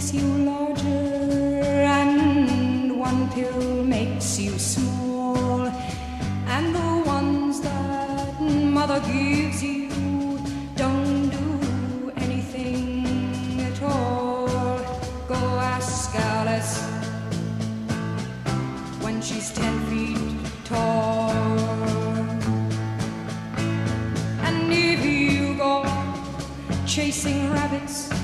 makes you larger, and one pill makes you small, and the ones that mother gives you don't do anything at all. Go ask Alice when she's 10 feet tall. And if you go chasing rabbits